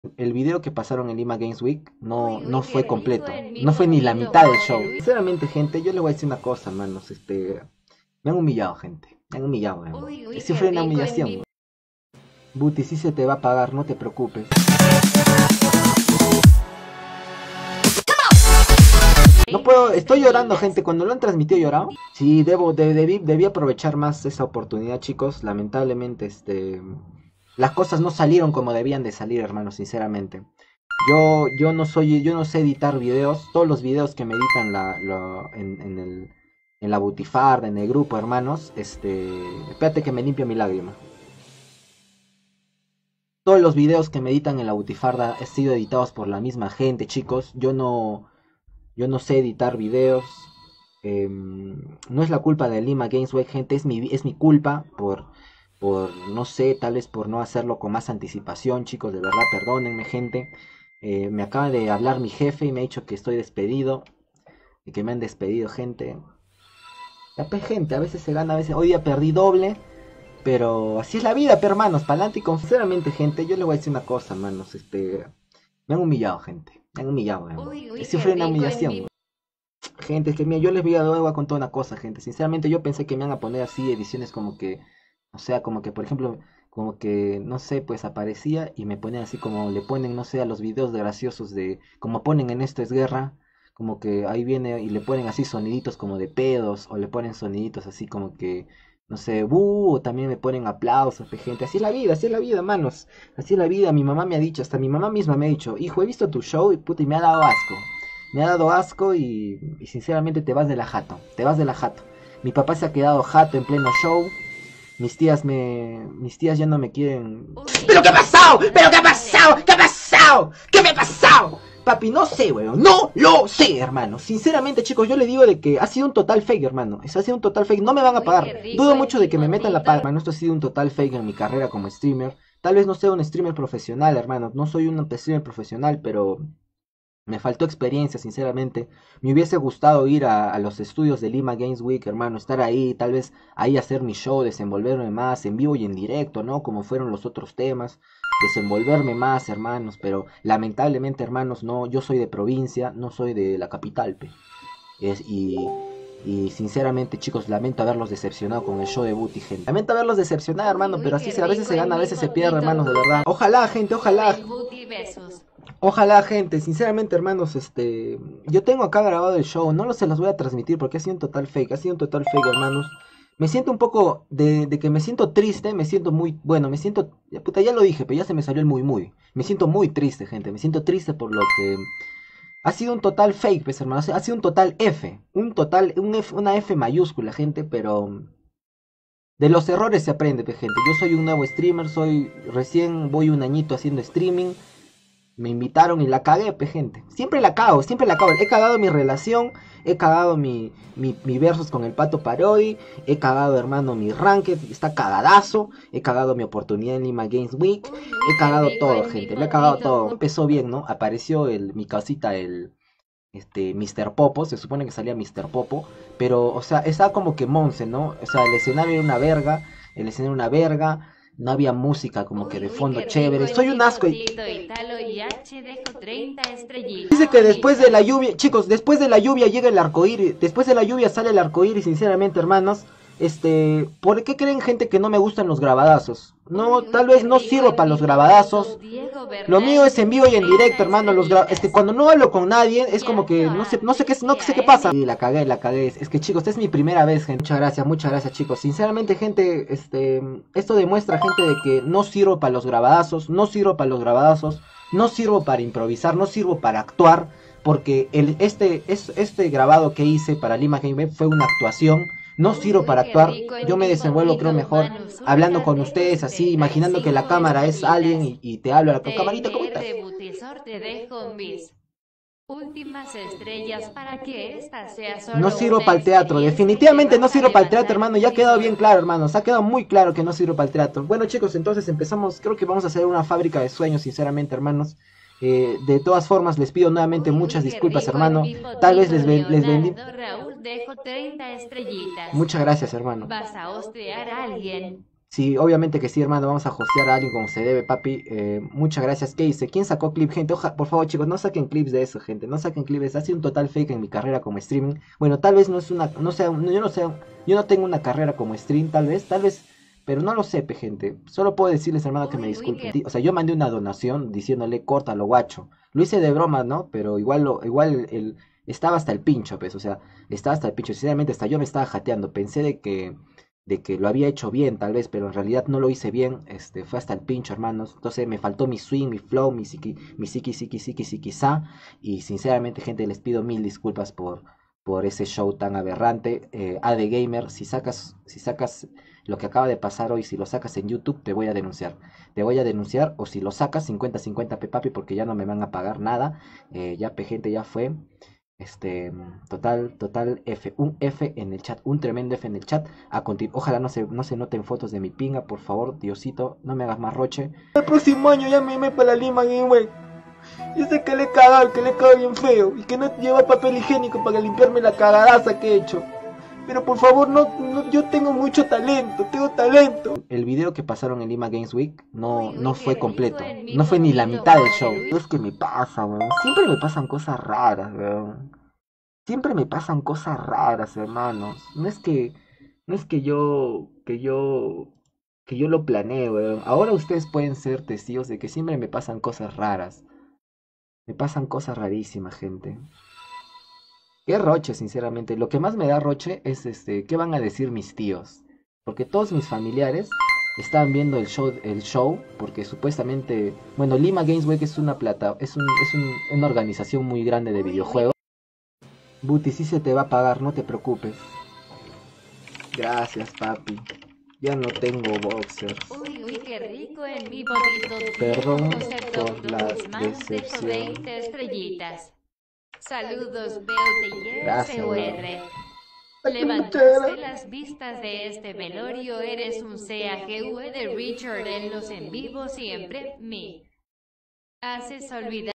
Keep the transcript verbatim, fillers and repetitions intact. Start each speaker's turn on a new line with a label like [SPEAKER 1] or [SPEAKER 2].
[SPEAKER 1] El video que pasaron en Lima Games Week no,
[SPEAKER 2] Uy,
[SPEAKER 1] no
[SPEAKER 2] uy, qué
[SPEAKER 1] fue
[SPEAKER 2] rico
[SPEAKER 1] completo.
[SPEAKER 2] en mi
[SPEAKER 1] No fue ni la
[SPEAKER 2] pollito,
[SPEAKER 1] mitad del show.
[SPEAKER 2] madre.
[SPEAKER 1] Sinceramente, gente, yo le voy a decir una cosa, manos. Este, me han humillado, gente. Me han humillado, weón.
[SPEAKER 2] Uy, uy,
[SPEAKER 1] Sí
[SPEAKER 2] qué
[SPEAKER 1] fue una
[SPEAKER 2] rico en
[SPEAKER 1] humillación,
[SPEAKER 2] mi...
[SPEAKER 1] weón. Buti, sí se te va a pagar, no te preocupes. No puedo, estoy llorando, gente. Cuando lo han transmitido, ¿he llorado? Sí, debo, de- debí, debí aprovechar más esa oportunidad, chicos. Lamentablemente, este, las cosas no salieron como debían de salir, hermanos, sinceramente. Yo, yo no soy, yo no sé editar videos. Todos los videos que me editan la, lo- en, en el, en la butifarda, en el grupo, hermanos. Este, espérate que me limpio mi lágrima. Todos los videos que me editan en la butifarda han sido editados por la misma gente, chicos. Yo no, yo no sé editar videos. Eh, no es la culpa de Lima Games Week, gente. Es mi, es mi culpa por, por, no sé, tal vez por no hacerlo con más anticipación, chicos. De verdad, perdónenme, gente. Eh, me acaba de hablar mi jefe y me ha dicho que estoy despedido. Y que me han despedido, gente. Ya, pues, gente, a veces se gana, a veces. Hoy día perdí doble. Pero así es la vida, pe, hermanos. Para adelante y con sinceramente, gente. Yo le voy a decir una cosa, hermanos. Este. Me han humillado, gente. Me han humillado, weón.
[SPEAKER 2] Uy, uy,
[SPEAKER 1] Sí
[SPEAKER 2] qué
[SPEAKER 1] fue una
[SPEAKER 2] rico en
[SPEAKER 1] humillación,
[SPEAKER 2] mi...
[SPEAKER 1] weón. Gente, es que mira, yo les voy a, voy a contar una cosa, gente. Sinceramente, yo pensé que me iban a poner así ediciones como que. O sea, como que, por ejemplo. Como que, no sé, pues aparecía y me ponían así como le ponen, no sé, a los videos graciosos de. Como ponen en Esto es Guerra. Como que ahí viene y le ponen así soniditos como de pedos. O le ponen soniditos así como que. No sé, buh, o también me ponen aplausos, pe, gente. Así es la vida, así es la vida, manos. Así es la vida. Mi mamá me ha dicho, hasta mi mamá misma me ha dicho, hijo, he visto tu show y puta, y me ha dado asco. Me ha dado asco y, y sinceramente te vas de la jato. Te vas de la jato. Mi papá se ha quedado jato en pleno show. Mis tías me. Mis tías ya no me quieren.
[SPEAKER 2] Uy,
[SPEAKER 1] ¿Pero qué ha
[SPEAKER 2] qué
[SPEAKER 1] pasado?
[SPEAKER 2] rico
[SPEAKER 1] ¿Pero qué ha
[SPEAKER 2] en mi
[SPEAKER 1] pasado? ¿Qué ha
[SPEAKER 2] pollito.
[SPEAKER 1] pasado? ¿Qué me ha pasado? Papi, no sé, weón. No lo sé, hermano. Sinceramente, chicos, yo le digo de que ha sido un total fake, hermano. Eso ha sido un total fake. No me van a
[SPEAKER 2] Uy,
[SPEAKER 1] pagar.
[SPEAKER 2] qué rico
[SPEAKER 1] Dudo
[SPEAKER 2] en
[SPEAKER 1] mucho
[SPEAKER 2] mi
[SPEAKER 1] de que me metan la paga,
[SPEAKER 2] potito.
[SPEAKER 1] hermano. Esto ha sido un total fake en mi carrera como streamer. Tal vez no sea un streamer profesional, hermano. No soy un streamer profesional, pero me faltó experiencia, sinceramente. Me hubiese gustado ir a, a los estudios de Lima Games Week, hermano, estar ahí, tal vez ahí hacer mi show, desenvolverme más en vivo y en directo, ¿no? Como fueron los otros temas, desenvolverme más, hermanos, pero lamentablemente, hermanos, no, yo soy de provincia, no soy de la capital, pe. Es, y, y sinceramente, chicos, lamento haberlos decepcionado con el show de Booty, gente. Lamento haberlos decepcionado,
[SPEAKER 2] Uy,
[SPEAKER 1] hermano,
[SPEAKER 2] uy,
[SPEAKER 1] pero así
[SPEAKER 2] qué
[SPEAKER 1] se, a veces
[SPEAKER 2] rico
[SPEAKER 1] se
[SPEAKER 2] en
[SPEAKER 1] gana, a
[SPEAKER 2] mi
[SPEAKER 1] veces se pierde, hermanos, de
[SPEAKER 2] potito.
[SPEAKER 1] verdad. Ojalá, gente, ojalá.
[SPEAKER 2] Mil booty besos.
[SPEAKER 1] Ojalá, gente, sinceramente, hermanos, este, yo tengo acá grabado el show, no lo se los voy a transmitir porque ha sido un total fake, ha sido un total fake, hermanos. Me siento un poco de, de que me siento triste, me siento muy, bueno, me siento, ya, puta, ya lo dije, pero ya se me salió el muy, muy. Me siento muy triste, gente, me siento triste por lo que ha sido un total fake, pues, hermanos, ha sido un total F, un total, un F, una F mayúscula, gente, pero de los errores se aprende, pues, gente. Yo soy un nuevo streamer, soy, recién voy un añito haciendo streaming. Me invitaron y la cagué, pe, gente. Siempre la cago, siempre la cago. He cagado mi relación, he cagado mi, mi, mi versus con el Pato Parodi, he cagado, hermano, mi ranked, está cagadazo. He cagado mi oportunidad en Lima Games Week.
[SPEAKER 2] Uy, uy,
[SPEAKER 1] He
[SPEAKER 2] qué
[SPEAKER 1] cagado
[SPEAKER 2] rico
[SPEAKER 1] todo,
[SPEAKER 2] en mi
[SPEAKER 1] gente. Le he cagado
[SPEAKER 2] potito.
[SPEAKER 1] todo. Empezó bien, ¿no? Apareció el, mi casita, el este mister Popo. Se supone que salía mister Popo. Pero, o sea, estaba como que Monse, ¿no? O sea, el escenario era una verga. El escenario era una verga. No había música como que
[SPEAKER 2] Uy,
[SPEAKER 1] de
[SPEAKER 2] uy,
[SPEAKER 1] fondo
[SPEAKER 2] qué rico
[SPEAKER 1] chévere.
[SPEAKER 2] en
[SPEAKER 1] Soy
[SPEAKER 2] mi
[SPEAKER 1] un asco y
[SPEAKER 2] potito. Italo y H dejo treinta
[SPEAKER 1] dice
[SPEAKER 2] estrellitas,
[SPEAKER 1] que después de la
[SPEAKER 2] bonitas.
[SPEAKER 1] lluvia, chicos, después de la lluvia llega el arcoíris, después de la lluvia sale el arcoíris, sinceramente, hermanos, este, ¿por qué creen, gente, que no me gustan los grabadazos? No,
[SPEAKER 2] Uy,
[SPEAKER 1] tal
[SPEAKER 2] uy, qué
[SPEAKER 1] vez no
[SPEAKER 2] rico
[SPEAKER 1] sirvo
[SPEAKER 2] en
[SPEAKER 1] para
[SPEAKER 2] mi
[SPEAKER 1] los
[SPEAKER 2] potito.
[SPEAKER 1] grabadazos.
[SPEAKER 2] Diego
[SPEAKER 1] Lo mío
[SPEAKER 2] Bernal
[SPEAKER 1] es en
[SPEAKER 2] dejo
[SPEAKER 1] vivo y en directo,
[SPEAKER 2] treinta
[SPEAKER 1] hermano. Los gra- es que
[SPEAKER 2] estrellitas.
[SPEAKER 1] cuando no hablo con nadie es como que
[SPEAKER 2] Yato
[SPEAKER 1] no sé,
[SPEAKER 2] A,
[SPEAKER 1] no sé qué, no sé qué pasa.
[SPEAKER 2] G A M.
[SPEAKER 1] Y la cagué, la cagué. Es que, chicos, esta es mi primera vez, gente. Muchas gracias, muchas gracias, chicos. Sinceramente, gente, este, esto demuestra, gente, de que no sirvo para los grabadazos, no sirvo para los grabadazos, no sirvo para improvisar, no sirvo para actuar, porque el, este, es, este grabado que hice para Lima Game Web fue una actuación. No
[SPEAKER 2] Uy,
[SPEAKER 1] sirvo
[SPEAKER 2] uy,
[SPEAKER 1] para
[SPEAKER 2] qué
[SPEAKER 1] actuar.
[SPEAKER 2] rico en
[SPEAKER 1] Yo me
[SPEAKER 2] mi
[SPEAKER 1] desenvuelvo, creo,
[SPEAKER 2] potito.
[SPEAKER 1] mejor hablando
[SPEAKER 2] Manuzurcas
[SPEAKER 1] con
[SPEAKER 2] dejo
[SPEAKER 1] ustedes así,
[SPEAKER 2] setenta y
[SPEAKER 1] imaginando que la
[SPEAKER 2] cinco
[SPEAKER 1] cámara es alguien
[SPEAKER 2] estrellitas.
[SPEAKER 1] y, y te hablo a la camarita, ¿cómo estás?
[SPEAKER 2] T L R Butisor te dejo mis últimas estrellas para que esta sea
[SPEAKER 1] No
[SPEAKER 2] solo
[SPEAKER 1] sirvo
[SPEAKER 2] una
[SPEAKER 1] para el teatro,
[SPEAKER 2] experiencia y te
[SPEAKER 1] definitivamente no
[SPEAKER 2] vas a
[SPEAKER 1] sirvo para el teatro,
[SPEAKER 2] levantar
[SPEAKER 1] hermano.
[SPEAKER 2] tu
[SPEAKER 1] Ya ha quedado bien
[SPEAKER 2] visor.
[SPEAKER 1] claro, hermano. Se ha quedado muy claro que no sirvo para el teatro. Bueno, chicos, entonces empezamos. Creo que vamos a hacer una fábrica de sueños, sinceramente, hermanos. Eh, de todas formas, les pido nuevamente
[SPEAKER 2] Uy, uy,
[SPEAKER 1] muchas
[SPEAKER 2] qué
[SPEAKER 1] disculpas,
[SPEAKER 2] rico en
[SPEAKER 1] hermano.
[SPEAKER 2] mi
[SPEAKER 1] Tal vez
[SPEAKER 2] potito.
[SPEAKER 1] les, ven- les vendí.
[SPEAKER 2] Leonardo Raúl dejo treinta estrellitas.
[SPEAKER 1] Muchas gracias, hermano.
[SPEAKER 2] Vas a hostear a alguien.
[SPEAKER 1] Sí, obviamente que sí, hermano, vamos a hostear a alguien como se debe, papi. Eh, muchas gracias. ¿Qué dice? ¿Quién sacó clip, gente? Oja, por favor, chicos, no saquen clips de eso, gente. No saquen clips. Ha sido un total fake en mi carrera como streaming. Bueno, tal vez no es una, no sea, no, yo no sé, yo no tengo una carrera como stream, tal vez, tal vez, pero no lo sé, pe, gente. Solo puedo decirles, hermano, que me
[SPEAKER 2] Uy, uy,
[SPEAKER 1] disculpen.
[SPEAKER 2] que
[SPEAKER 1] Di- O sea, yo mandé una donación diciéndole, córtalo, guacho. Lo hice de broma, ¿no? Pero igual, lo, igual el, estaba hasta el pincho, pues, o sea, estaba hasta el pincho. Sinceramente, hasta yo me estaba jateando. Pensé de que de que lo había hecho bien tal vez, pero en realidad no lo hice bien, este, fue hasta el pincho, hermanos. Entonces me faltó mi swing, mi flow, mi psiqui, mi psiqui, psiqui, psiqui, psiqui, sa. Y sinceramente, gente, les pido mil disculpas por, por ese show tan aberrante. Eh, A D Gamer, si sacas, si sacas lo que acaba de pasar hoy, si lo sacas en YouTube, te voy a denunciar. Te voy a denunciar, o si lo sacas cincuenta cincuenta pe papi, porque ya no me van a pagar nada. Eh, ya, pe gente, ya fue. Este, total, total F, un F en el chat, un tremendo F en el chat. A continu- Ojalá no se, no se noten fotos de mi pinga, por favor, Diosito, no me hagas más roche. El próximo año ya me iré para la Lima Game. Yo sé que le he cagado, que le he cagado bien feo y que no lleva papel higiénico para limpiarme la cagadaza que he hecho. Pero por favor, no, no, yo tengo mucho talento, tengo talento. El video que pasaron en Lima Games Week no,
[SPEAKER 2] uy,
[SPEAKER 1] no
[SPEAKER 2] uy, qué
[SPEAKER 1] fue
[SPEAKER 2] rico
[SPEAKER 1] completo.
[SPEAKER 2] en mi
[SPEAKER 1] No fue ni la
[SPEAKER 2] poquito
[SPEAKER 1] mitad del
[SPEAKER 2] José
[SPEAKER 1] show.
[SPEAKER 2] Luis.
[SPEAKER 1] Es que me pasa, weón. Siempre me pasan cosas raras, weón. Siempre me pasan cosas raras, hermanos. No es que, no es que yo, que yo, que yo lo planee, weón. Ahora ustedes pueden ser testigos de que siempre me pasan cosas raras. Me pasan cosas rarísimas, gente. Qué roche, sinceramente. Lo que más me da roche es este, ¿qué van a decir mis tíos? Porque todos mis familiares estaban viendo el show, el show, porque supuestamente, bueno, Lima Games Week es una plata, es un, es un- una organización muy grande de
[SPEAKER 2] Uy, uy,
[SPEAKER 1] videojuegos. Buti, sí se te va a pagar, no te preocupes. Gracias, papi. Ya no tengo boxers.
[SPEAKER 2] uy, uy, qué rico en mi poquito viejo
[SPEAKER 1] Perdón
[SPEAKER 2] José
[SPEAKER 1] por
[SPEAKER 2] Doctor
[SPEAKER 1] la
[SPEAKER 2] Guzmán dejó
[SPEAKER 1] decepción.
[SPEAKER 2] veinte estrellitas. Saludos, veo te
[SPEAKER 1] Gracias, weón.
[SPEAKER 2] S U R.
[SPEAKER 1] Ay, qué
[SPEAKER 2] Levantaste
[SPEAKER 1] luchera.
[SPEAKER 2] las vistas de este velorio, eres un C A G V de Richard en los en vivo siempre, me haces olvidar.